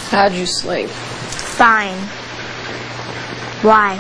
How'd you sleep? Fine. Why?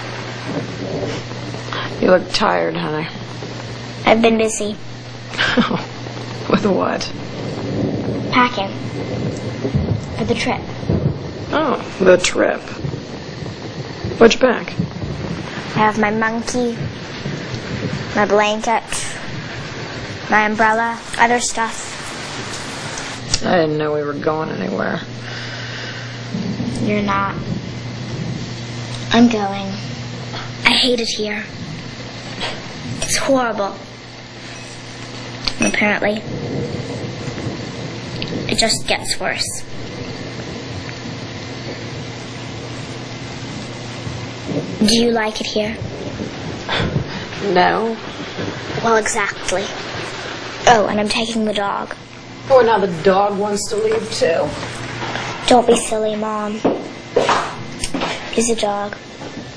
You look tired, honey. I've been busy. With what? Packing. For the trip. Oh, the trip. What'd you pack? I have my monkey, my blanket, my umbrella, other stuff. I didn't know we were going anywhere. You're not. I'm going. I hate it here. It's horrible. And apparently, it just gets worse. Do you like it here? No. Well, exactly. Oh, and I'm taking the dog. Oh, now the dog wants to leave, too. Don't be silly, Mom. He's a dog.